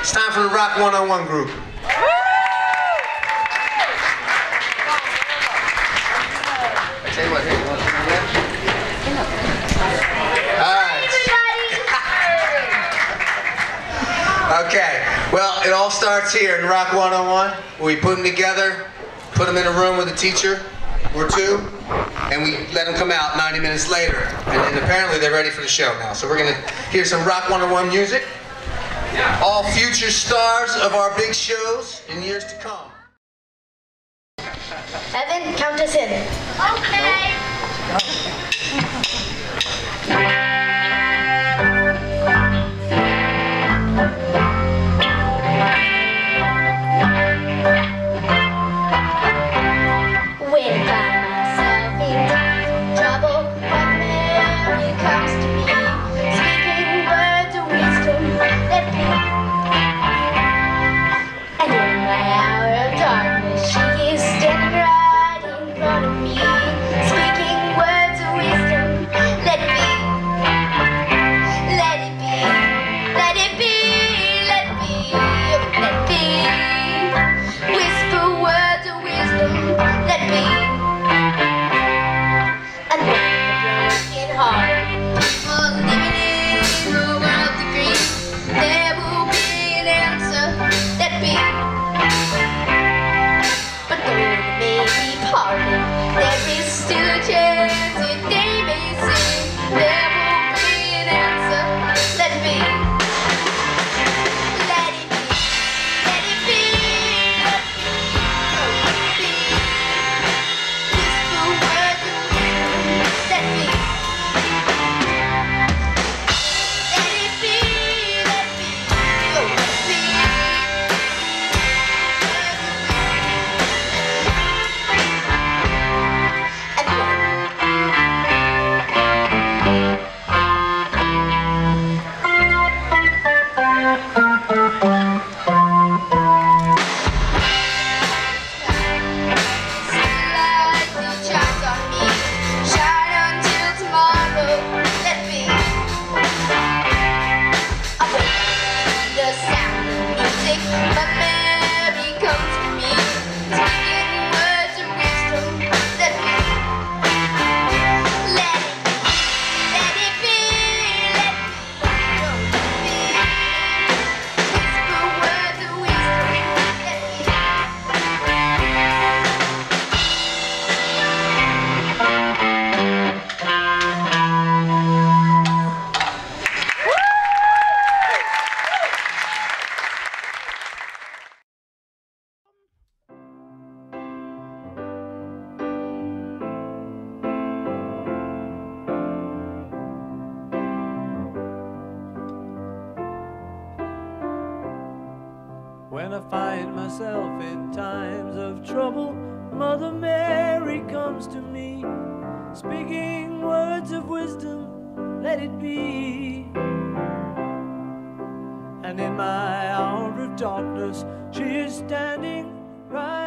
It's time for the Rock 101 group. I tell you what, here, you want to do that? All right. Okay, well, it all starts here in Rock 101. We put them together, put them in a room with a teacher or two, and we let them come out 90 minutes later. And then apparently they're ready for the show now. So we're going to hear some Rock 101 music. All future stars of our big shows in years to come. Evan, count us in. Okay. When I find myself in times of trouble, Mother Mary comes to me, speaking words of wisdom, let it be. And in my hour of darkness, she is standing right